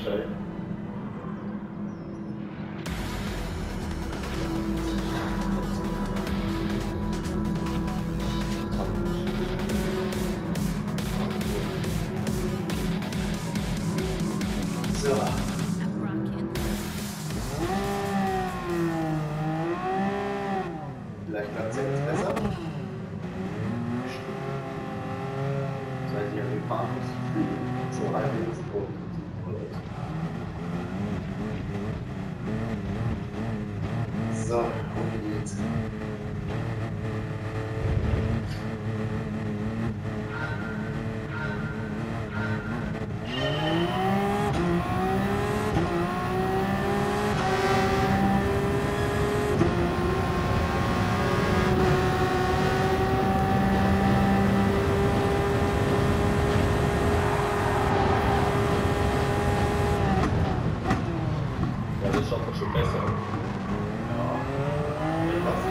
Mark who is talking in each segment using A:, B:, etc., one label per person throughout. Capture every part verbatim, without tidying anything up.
A: schnell. So. Vielleicht klappt es ja jetzt besser. Das weiß ich ja, wie fahren muss. So halbwegs. So, um geht's.
B: Schon besser.
A: Ja. Etwas.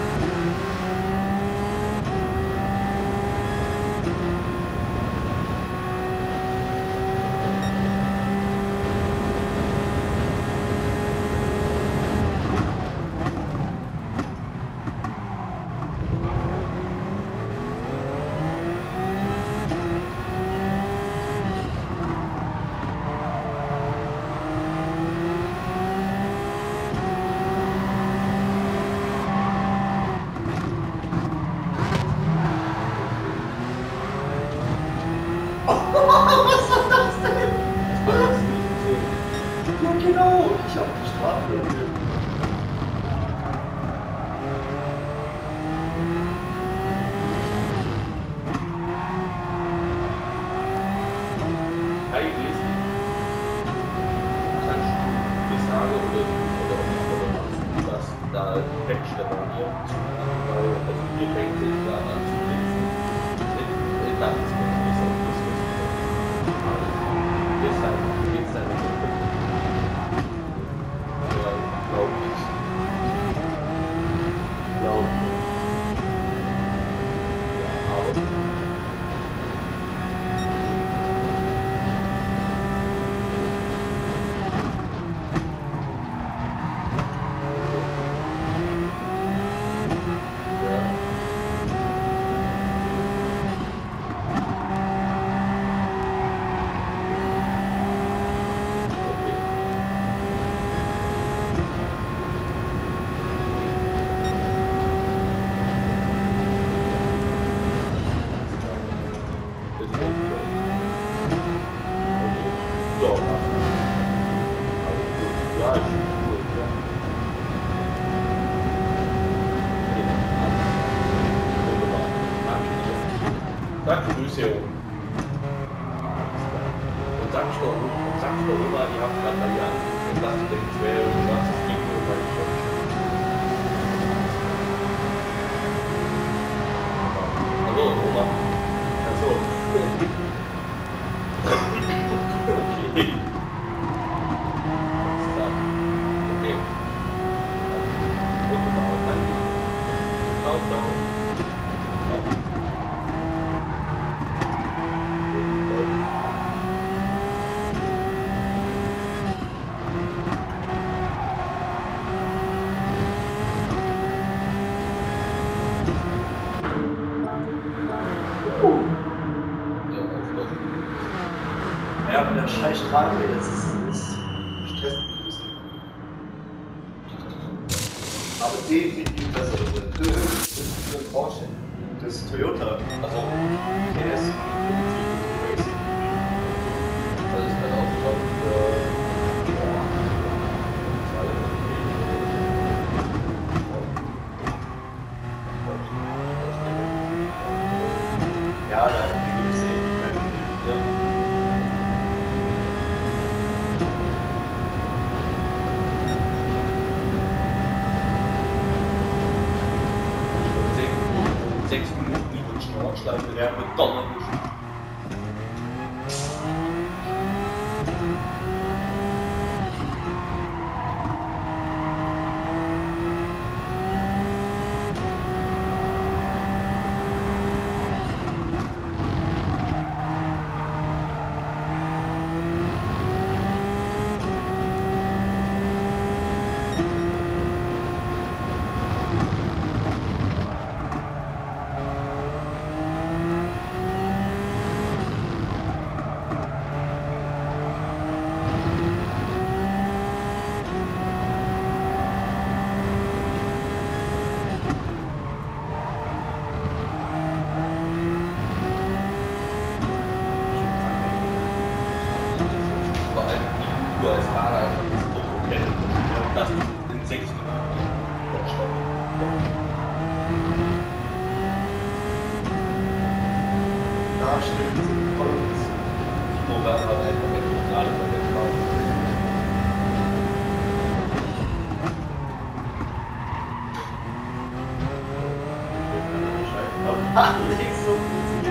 A: Was war das denn?
B: Das war jetzt nicht so.
A: Ja genau, ich hab die Strafe.
B: Eigentlich kannst du dir sagen oder oder dass da Patch bei mir weil also hier fängt sich da an zu lesen. Das ist nicht so das deshalb geht es dann nicht. Ja, glaube ich. Glaube ich. Ja, aber Danke, Grüße hier oben. Und sag ich doch, und sag ich doch immer, die haben gerade bei dir angerufen und dachte, ich wäre irgendwas, das ging nur, weil ich schon. Hallo, Oma. Achso. Okay. Okay. Wunderbar, danke. Ciao, ciao.
A: Ja, aber der scheiß Strafe, das ist nicht stressend. Aber definitiv besser. Das ist für Porsche. Das ist Toyota. Also, T S.
B: Das ist dann auch schon für.
A: Ja, da hat die gewisse ja.
B: Sechs Minuten über die Nordschleife werden wir donnernd. du als Fahrer einfach das Auto kennst, dass du in sechs Minuten Stopp.
A: Da stimmt. Und
B: Timo Werner hat einfach jetzt gerade bei der Frau.
A: ach, nicht so funktioniert.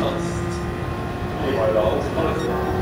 B: sonst mal raus.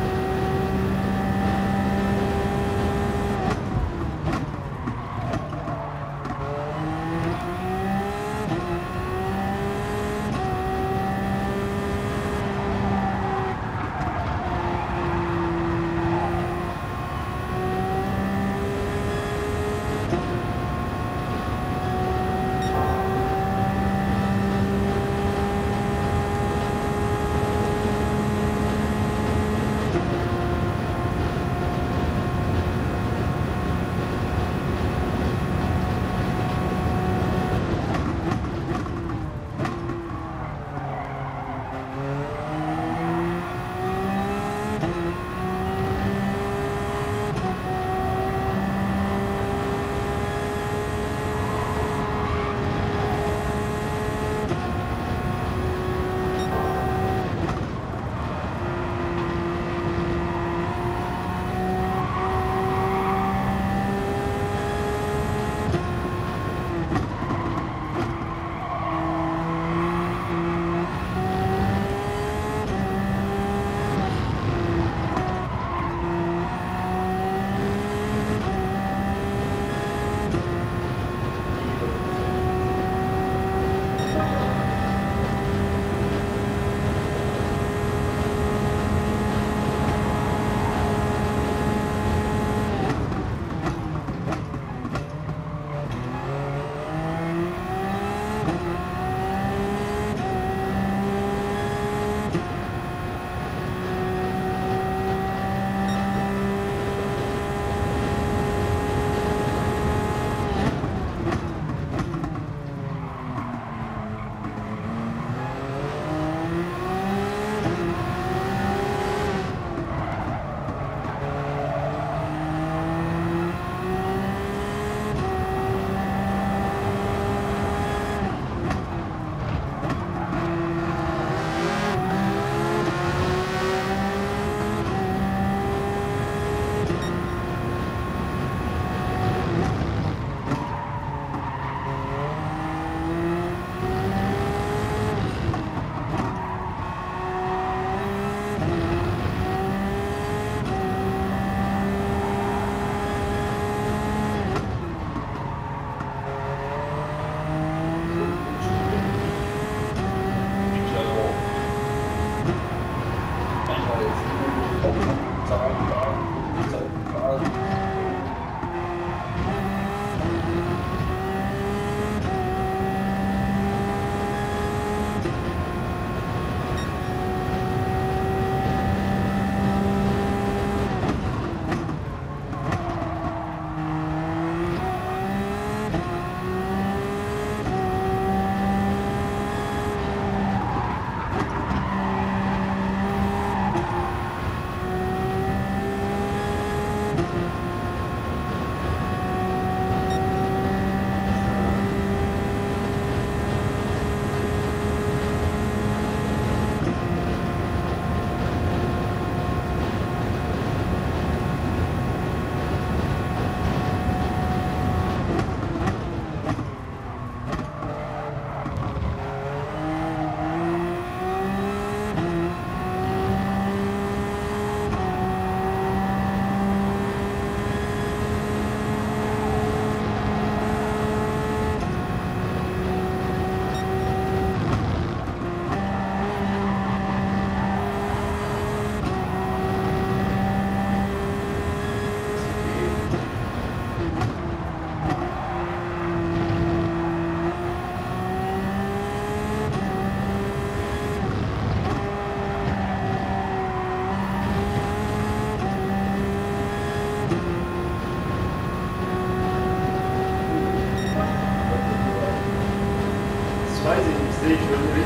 A: sehe ich wirklich.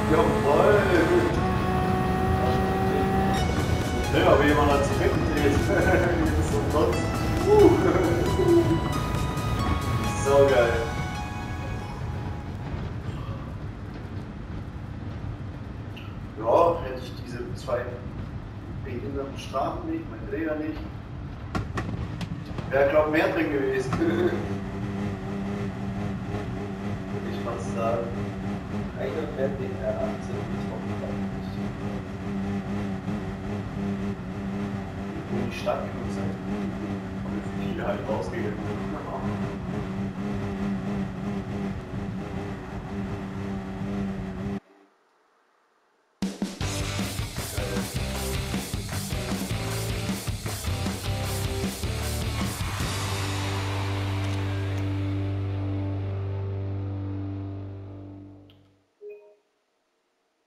A: Jawohl! Ja, aber jemand hat sich weggedreht. Das ist so trotz. Uh. So geil. Ja, hätte ich diese zwei behinderten Strafen nicht, mein Träger nicht. Wäre, glaube ich, mehr drin gewesen. Würde ich fast sagen.
B: Einer fährt den R achtzehn bis hoffentlich.
A: Wo die Stadt genug sind. Und viele halt rausgegangen.